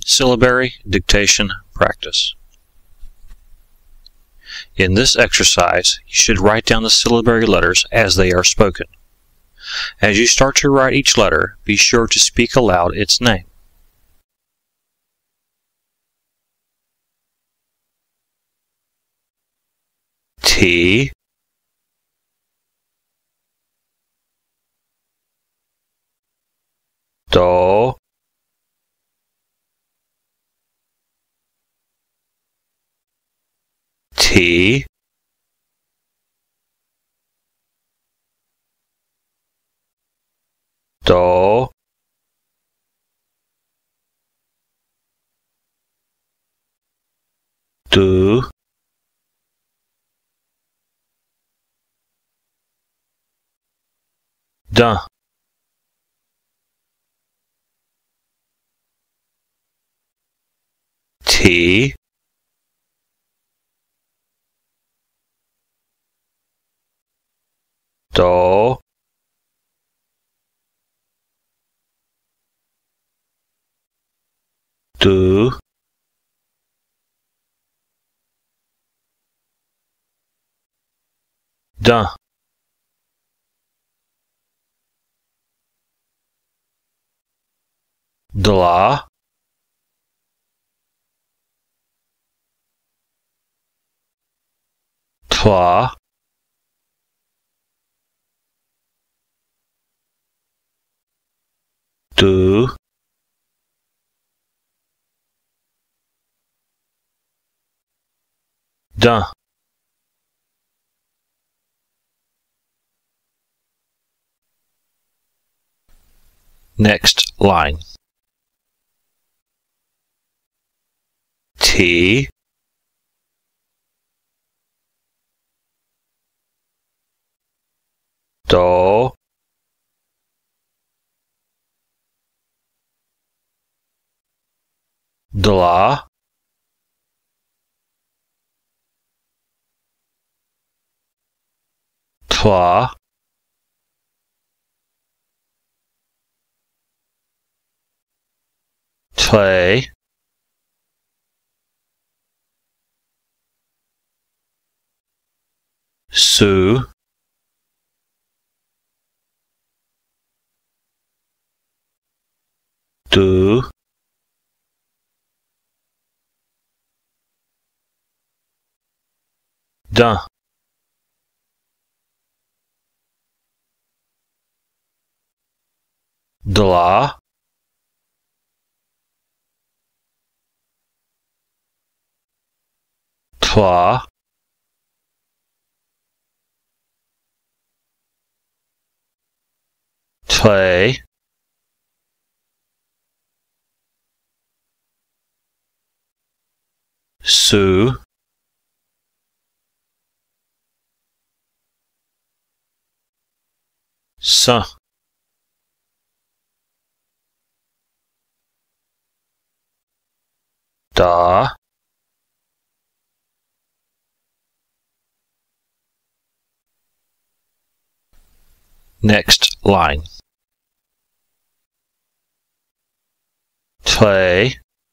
Syllabary Dictation Practice. In this exercise, you should write down the syllabary letters as they are spoken. As you start to write each letter, be sure to speak aloud its name. T, do, T, do, do, da, T, do, do, da. Dla, tla, du, da. Next line. T, do, dla, tla, tle, su, du, da. Dla, tla, tle, su, sa. Da, next line. Tle,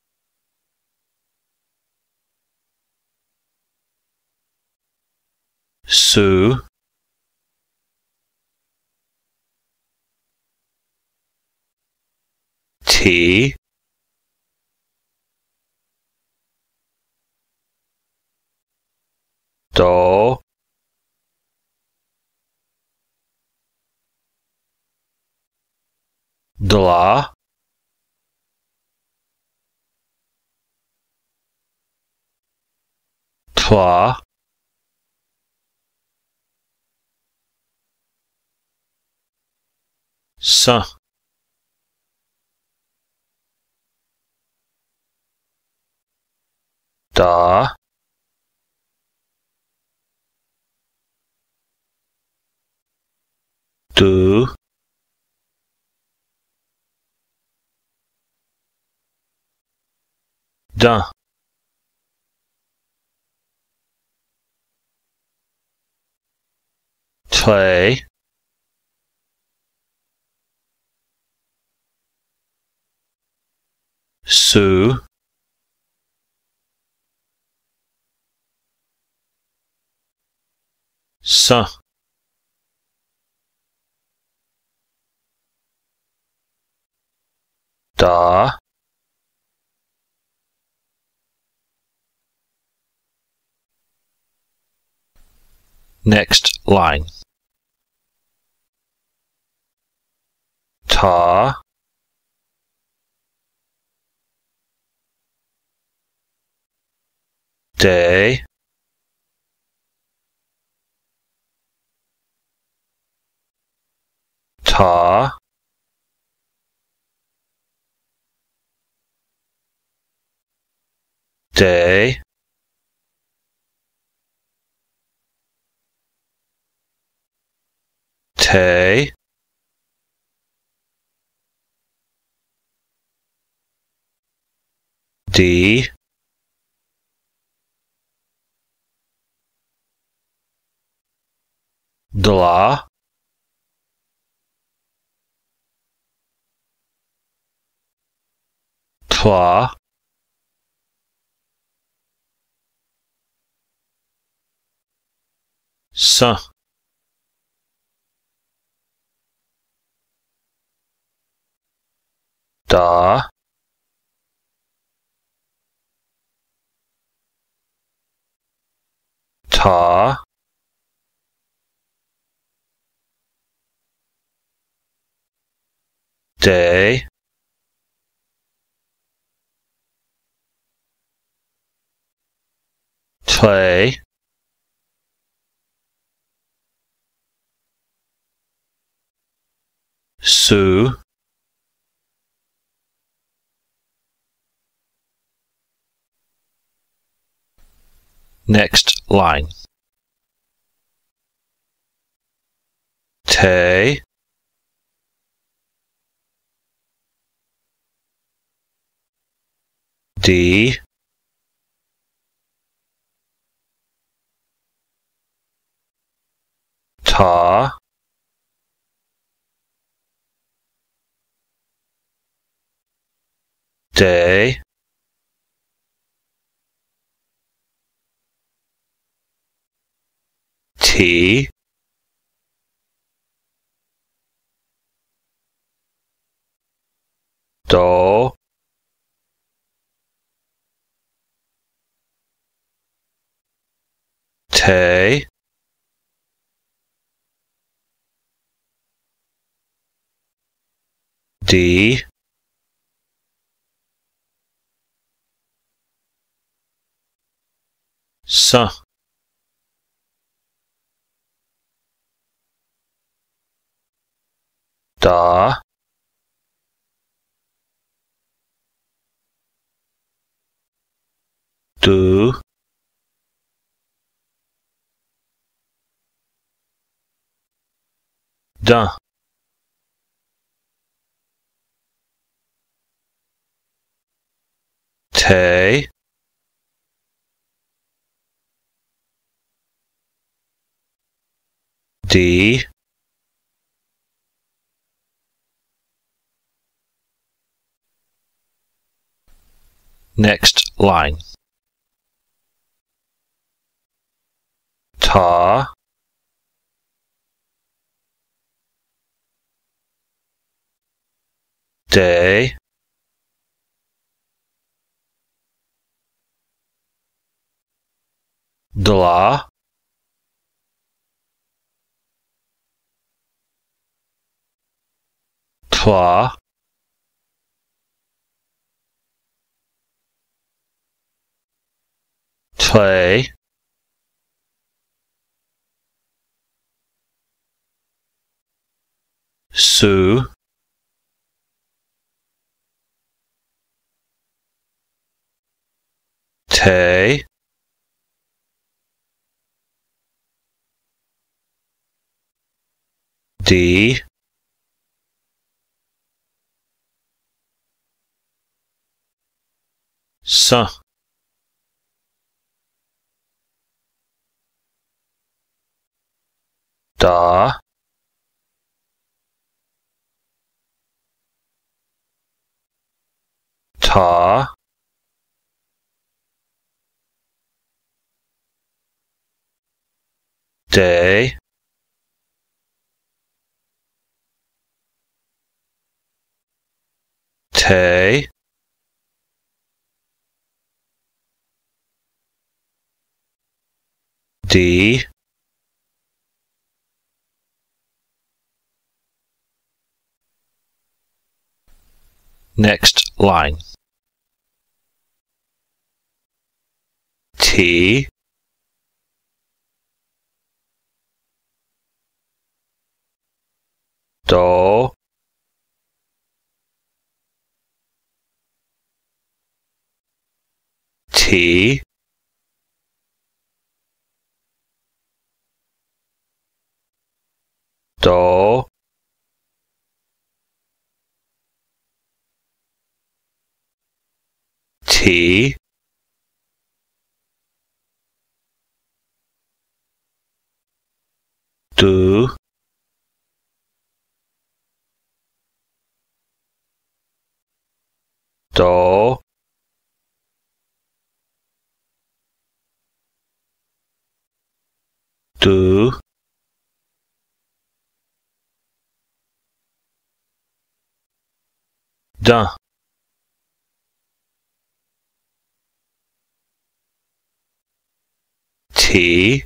su, T, do, dla, tla, sa. Da, du, da. Tle, su, sa, da, next line. Ta, de, ta, de, te, di, dla, tla, sa, da, ta, de, tle, su, next line. Te, di, ta, de, ti, do, te, di, sa, da, du, da, te, di, next line. Ta, de, dla, tla, tle, su, te, di, sa, da, ta, day, te, d, next line. T, do, T, do, T, do, do, do, da, T,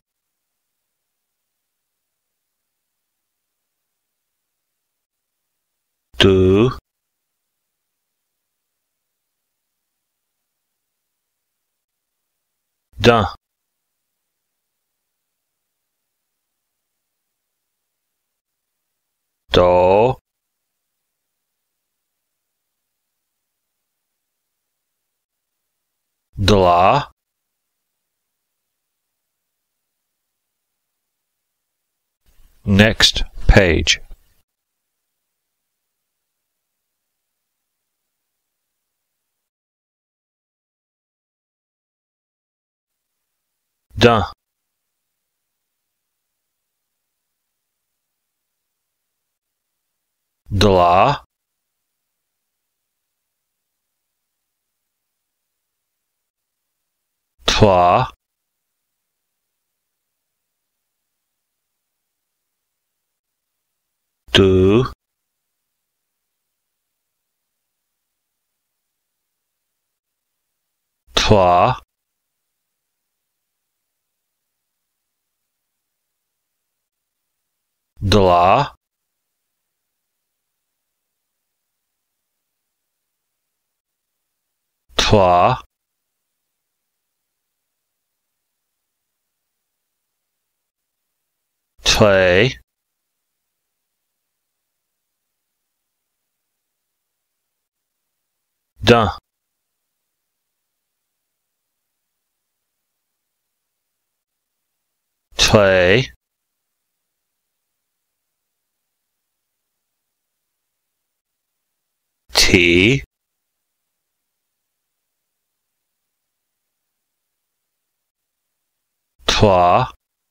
do, da, do, dla, next page. Da, dla, tla, do, tla, dla, tla, tle, da, tle, t, tla,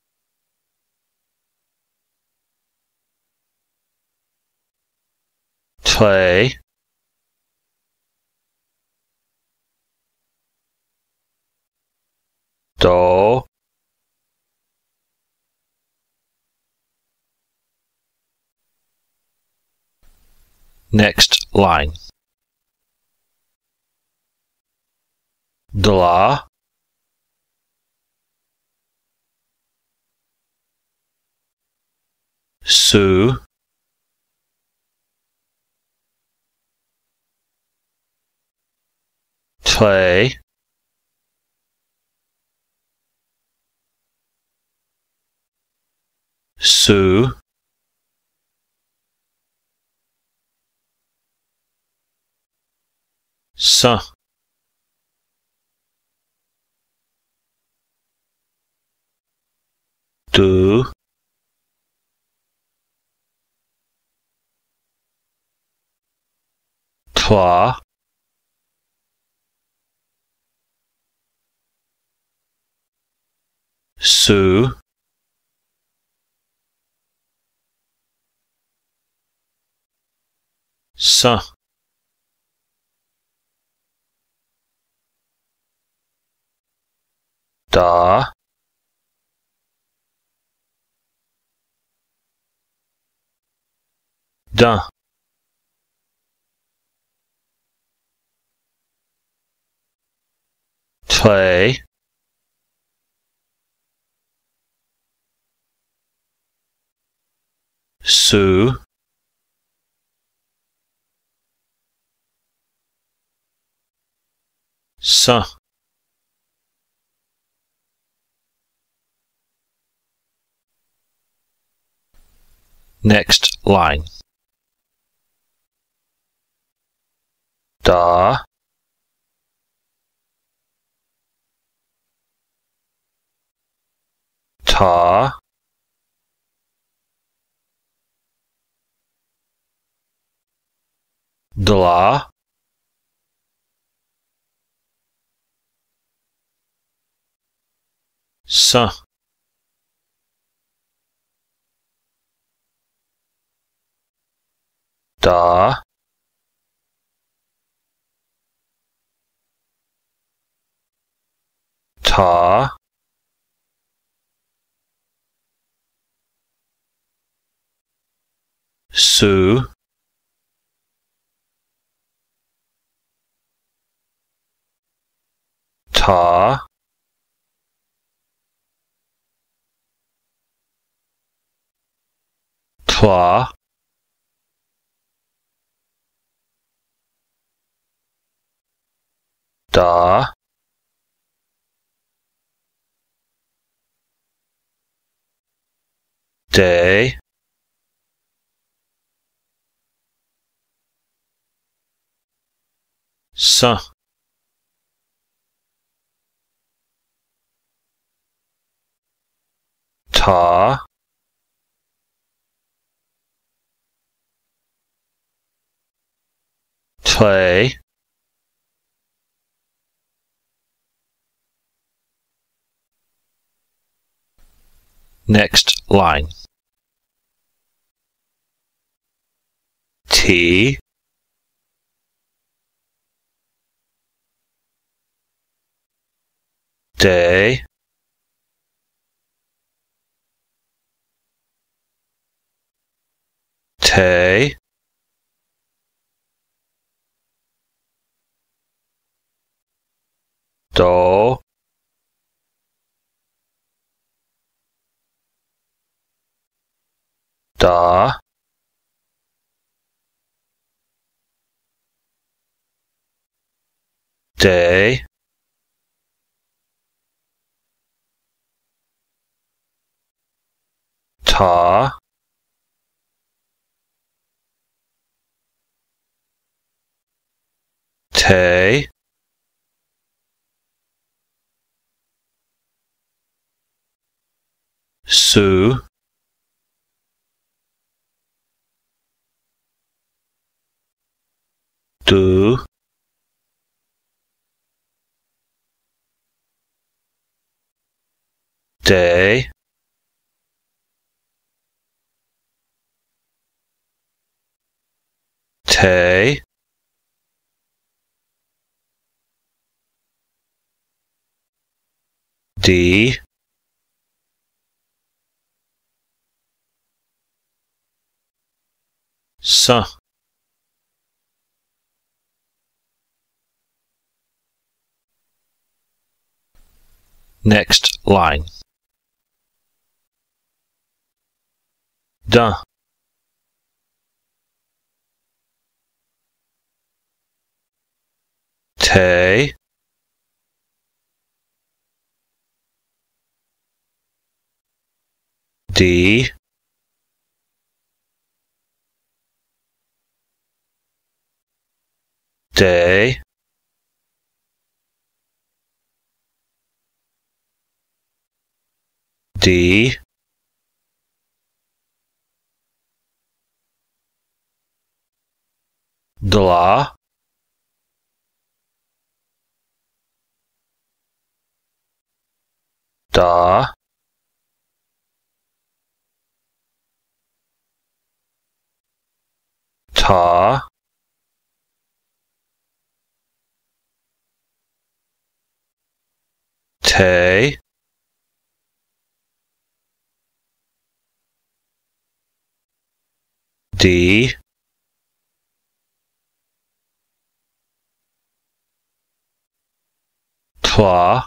tle, do, next line. Dla, su, tle, su, sa, do, tla, su, sa, da, da, play, su, sa, next line. Da, ta, dla, sa, da, ta, su, ta, tla, da, day, sa, ta, play, next line. T, day, te, do, da, day, ta, te, su, du, day, te, d, sa, next line. Da, te, d, day, d, dla, da, ta, te, D, tla,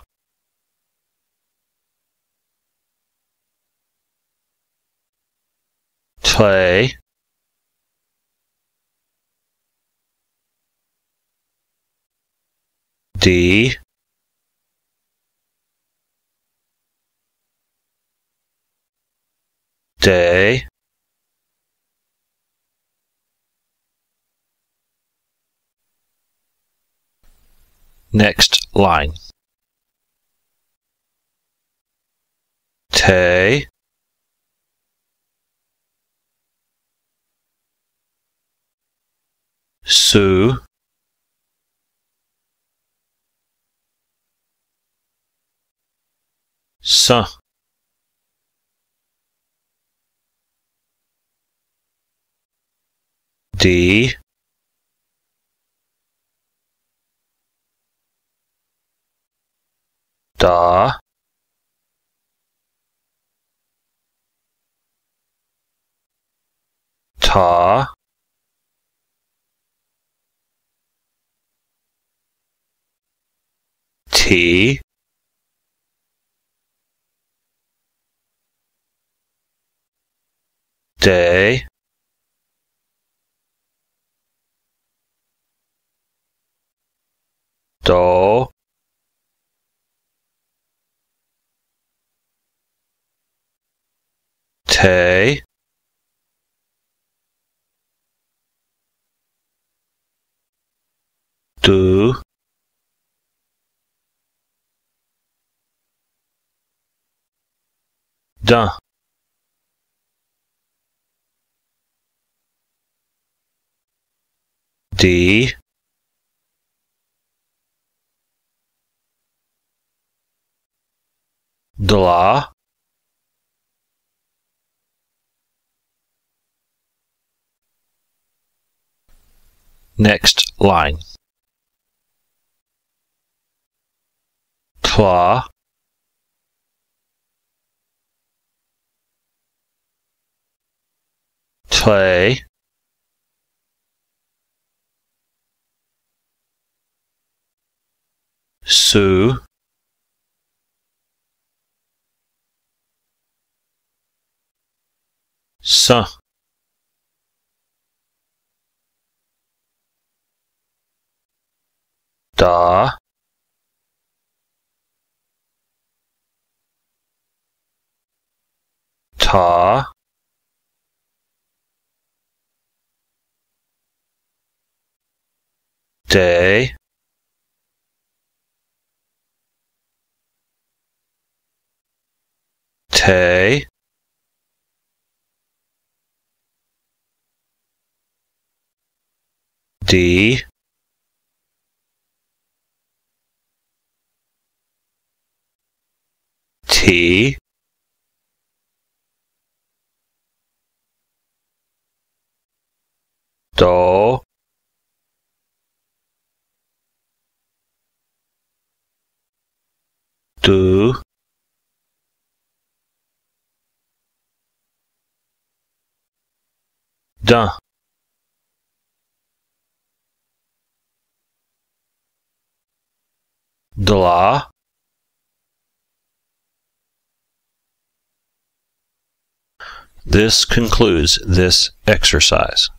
tle, D, day, next line. Te, su, sa, D, da, ta, T, day, do, te, do, da. D, dla, next line. Tla, tle, su, sa, da, ta, day, te, D, T, do, do, da. Dla, this concludes this exercise.